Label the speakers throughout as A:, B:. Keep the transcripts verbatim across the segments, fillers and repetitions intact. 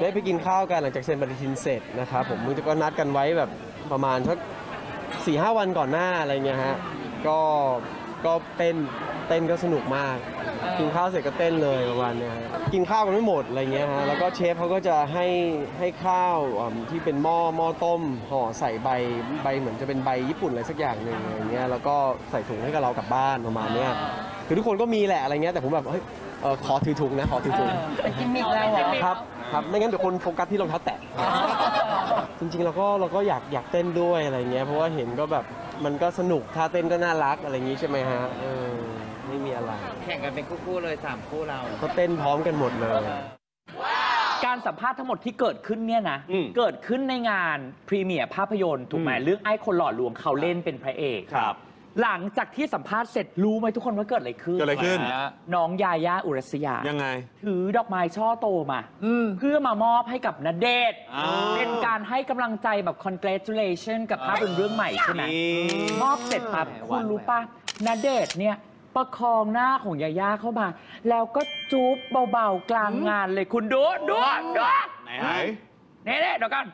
A: ได้ไปกินข้าวกันหลังจากเซ็นปฏิทินเสร็จนะครับผมมันก็นัดกันไว้แบบประมาณสักสี่ห้าวันก่อนหน้าอะไรเงี้ยฮะก็ก็เต้นเต้นก็สนุกมากกินข้าวเสร็จก็เต้นเลยประมาณนี้กินข้าวกันไม่หมดอะไรเงี้ยฮะแล้วก็เชฟเขาก็จะให้ให้ข้าวที่เป็นหม้อหม้อต้มห่อใส่ใบใบเหมือนจะเป็นใบญี่ปุ่นอะไรสักอย่างหนึ่งอะไรเงี้ยแล้วก็ใส่ถุงให้กับเรากลับบ้านประมาณนี้คือทุกคนก็มีแหละอะไรเงี้ยแต่ผมแบบเฮ้ยขอถือถุงนะขอถือถุง
B: เป็นกิมมิคแล้วเหรอ
A: ครับครับไม่งั้นเดี๋ยวคนโฟกัสที่รองเท้าแตะจริงๆเราก็เราก็อยากอยากเต้นด้วยอะไรเงี้ยเพราะว่าเห็นก็แบบมันก็สนุกท่าเต้นก็น่ารักอะไรอย่างงี้ใช่ไหมฮะเออไม่มีอะไร
B: แข่งกันเป็นคู่ๆเลยสามคู่เรา
A: ก็เต้นพร้อมกันหมดเลย
C: การสัมภาษณ์ทั้งหมดที่เกิดขึ้นเนี่ยนะเกิดขึ้นในงานพรีเมียร์ภาพยนตร์ถูกไหมเรื่องไอ้คนหล่อลวงเขาเล่นเป็นพระเอก
D: ครับ
C: หลังจากที่สัมภาษณ์เสร็จรู้ไหมทุกคนว่าเกิดอะไรขึ้น
D: เกิดอะไรขึ้น
C: น้องยาย่าอุรัสยา
D: ยังไง
C: ถือดอกไม้ช่อโตมาเพื่อมามอบให้กับณเดชน์เป็นการให้กำลังใจแบบ congratulation กับภาพยนตร์เรื่องใหม่ใช่ไหมมอบเสร็จปั๊บคุณรู้ป่ะณเดชน์เนี่ยประคองหน้าของยาย่าเข้ามาแล้วก็จูบเบาๆกลางงานเลยคุณดูดูดู
D: ไหน
C: เน่ๆเดี๋ยวกัน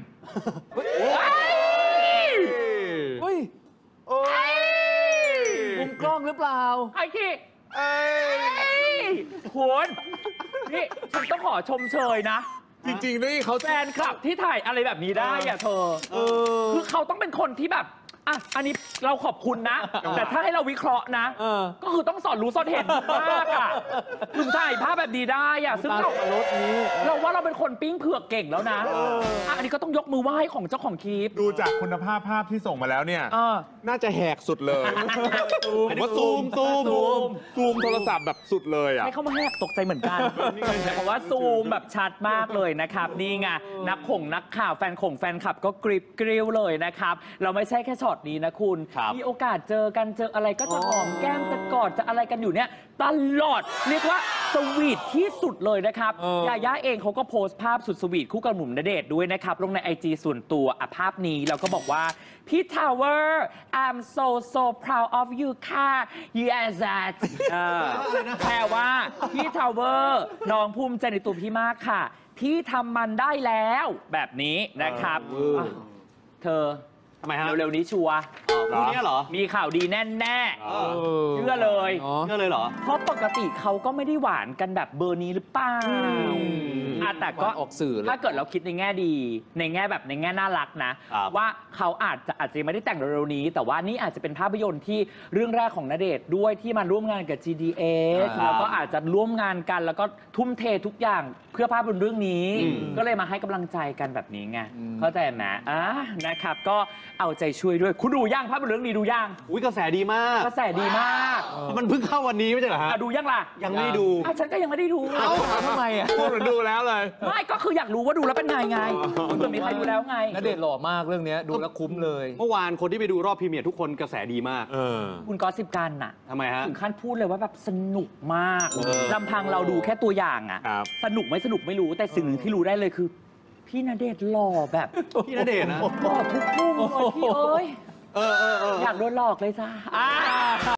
D: เฮ้ย
B: มุมกล้องหรือเปล่า
C: ไอ้ที่คุณนี่ฉันต้องขอชมเชยนะ
D: จริงๆนี่เขา
C: แฟนคลับที่ถ่ายอะไรแบบนี้ได้อะเธอคือเขาต้องเป็นคนที่แบบอ่ะอันนี้เราขอบคุณนะแต่ถ้าให้เราวิเคราะห์นะก็คือต้องสอนรู้สอนเห็นมากอ่ะถึงถ่ายภาพแบบนี้ได้อ่ะซึ่งเราเราว่าเราเป็นคนปิ้งเผือกเก่งแล้วนะอันนี้ก็ต้องยกมือไหว้ของเจ้าของคลิป
D: ดูจากคุณภาพภาพที่ส่งมาแล้วเนี่ยน่าจะแหกสุดเลยผมว่าซูมซูมซูมซูมโทรศัพท์แบบสุดเลยอ่ะ
C: ให้เขามาแหกตกใจเหมือนกันเพราะว่าซูมแบบชัดมากเลยนะครับนี่ไงนักข่งนักข่าวแฟนข่งแฟนคลับก็กริบกริ้วเลยนะครับเราไม่ใช่แค่ช็อตนี้นะคุณมีโอกาสเจอกันเจออะไรก็จะหอมแก้มจะกอดจะอะไรกันอยู่เนี่ยตลอดเรียกว่าสวีทที่สุดเลยนะครับยาย่าเองเขาก็โพสต์ภาพสุดสวีทคู่กับหนุ่มณเดชน์ด้วยนะครับลงใน ไอ จี ส่วนตัวอ่ะภาพนี้แล้วก็บอกว่าพี่ทาวเวอร์ I'm so so proud of you ค่ะ you are that แปลว่าพี่ทาวเวอร์น้องภูมิใจในตัวพี่มากค่ะพี่ทำมันได้แล้วแบบนี้นะครับเธอ
D: ทำไมฮะ
C: เร็วๆนี้ชัวร์
D: คู่นี้เหรอ
C: มีข่าวดีแน่ๆเชื่อเลย
D: เชื่อเลยเหรอ
C: เพราะปกติเขาก็ไม่ได้หวานกันแบบเบอร์นี้หรือเปล่าแต่ก็
B: ออกสื่อ
C: ถ้าเกิดเราคิดในแง่ดีในแง่แบบในแง่น่ารักนะว่าเขาอาจจะอาจจะไม่ได้แต่งเร็วๆนี้แต่ว่านี่อาจจะเป็นภาพยนตร์ที่เรื่องแรกของณเดชน์ด้วยที่มาร่วมงานกับ จี ดี เอส แล้วก็อาจจะร่วมงานกันแล้วก็ทุ่มเททุกอย่างเพื่อภาพยนตร์เรื่องนี้ก็เลยมาให้กำลังใจกันแบบนี้ไงเข้าใจไหมอ่ะนะครับก็เอาใจช่วยด้วยคุณดูย่างภาพยนตร์เรื่องนี้ดูย่าง
D: อุ้ยกระแสดีมาก
C: กระแสดีมาก
D: มันเพิ่งเข้าวันนี้ไม่ใช่เหรอฮะ
C: ดูย่างล่ะ
D: ยังไม่ดู
C: ฉันก็ยังไม่ได้ดู
D: เอ้าทำไมอ่ะพูดดูแล้วเลย
C: ไม่ก็คืออยากรู้ว่าดูแล้วเป็นไงไงคุณมีใครดูแล้วไง
B: ณเดชน์หล่อมากเรื่องนี้ดูแล้วคุ้มเลย
D: เมื่อวานคนที่ไปดูรอบพรีเมียร์ทุกคนกระแสดีมาก
C: คุณก็สิบกันน่ะ
D: ทำไมฮะ
C: ถึงขั้นพูดเลยว่าแบบสนุกมากลำพังเราดูแค่ตัวอย่างอ่ะสนุกไม่สนุกไม่รู้แต่สิ่งหนึ่งที่รู้ได้เลยคือพี่ณเดชน์หล่อแบบ
D: พี่ณเดชน์นะ
C: หล่อทุกมุมเลยพี่เอ้ยอยากโดนหลอกเลยจ้า